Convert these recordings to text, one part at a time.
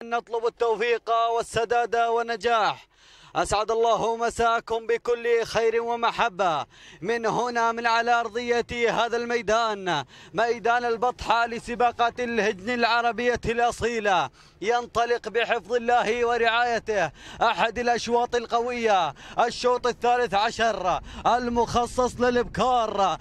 نطلب التوفيق والسداد والنجاح. أسعد الله مساكم بكل خير ومحبة من هنا من على أرضية هذا الميدان، ميدان البطحة لسباقات الهجن العربية الأصيلة. ينطلق بحفظ الله ورعايته أحد الأشواط القوية، الشوط الثالث عشر المخصص للإبكار،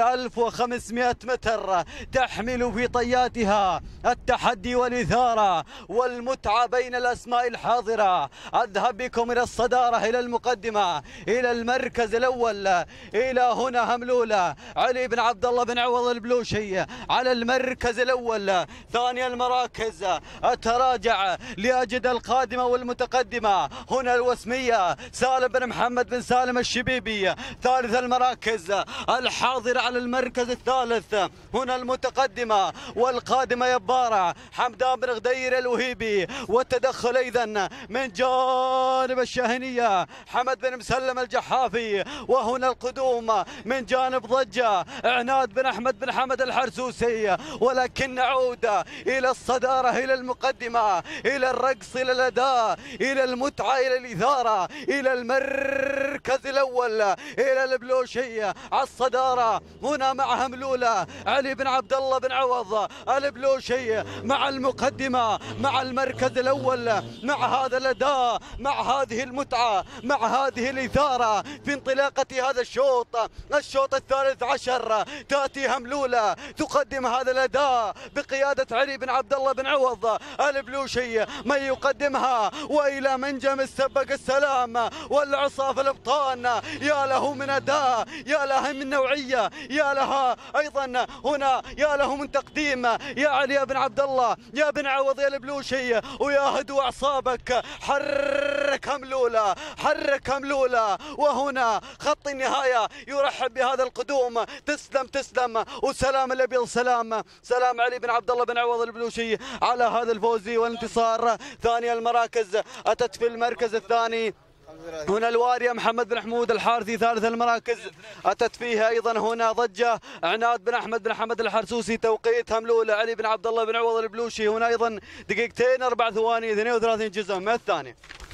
1500 متر، تحمل في طياتها التحدي والإثارة والمتعة بين الأسماء الحاضرة. أذهب بكم إلى الصدارة، إلى المقدمة، إلى المركز الأول، إلى هنا هملولة علي بن عبد الله بن عوض البلوشي على المركز الأول. ثاني المراكز أتراجع لأجد القادمة والمتقدمة، هنا الوسمية سالم بن محمد بن سالم الشبيبي. ثالث المراكز الحاضر على المركز الثالث، هنا المتقدمة والقادمة يبارة حمدان بن غدير الوهيبي. والتدخل أيضا من جانب الشاهنية حمد بن مسلم الجحافي. وهنا القدوم من جانب ضجة عناد بن أحمد بن حمد الحرسوسي. ولكن نعود إلى الصدارة، إلى المقدمة، إلى الرقص، إلى الأداء، إلى المتعة، إلى الإثارة، إلى المركز الأول، إلى البلوشي على الصدارة. هنا مع هملولة علي بن عبد الله بن عوض البلوشي مع المقدمة، مع المركز الأول، مع هذا الأداء، مع هذه المتعة، مع هذه الإثارة في انطلاقة هذا الشوط الثالث عشر. تأتي هملولة تقدم هذا الأداء بقيادة علي بن عبد الله بن عوض البلوشي، من يقدمها وإلى منجم السبق السلام والعصاف الابطان. يا له من أداء، يا لها من نوعية، يا لها أيضا هنا، يا له من تقديم. يا علي بن عبد الله، يا بن عوض يا البلوشي، ويا هدو أعصابك، حرك هملولة، حرك هملولة. وهنا خط النهاية يرحب بهذا القدوم. تسلم تسلم، وسلام الأبيض، سلام سلام علي بن عبد الله بن عوض البلوشي على هذا الفوز والانتصار. ثاني المراكز أتت في المركز الثاني هنا الوارية محمد بن حمود الحارثي. ثالث المراكز أتت فيها أيضا هنا ضجة عناد بن أحمد بن حمد الحرسوسي. توقيت هملولة علي بن عبد الله بن عوض البلوشي. هنا أيضا دقيقتين 4 ثواني 32 جزء من الثاني.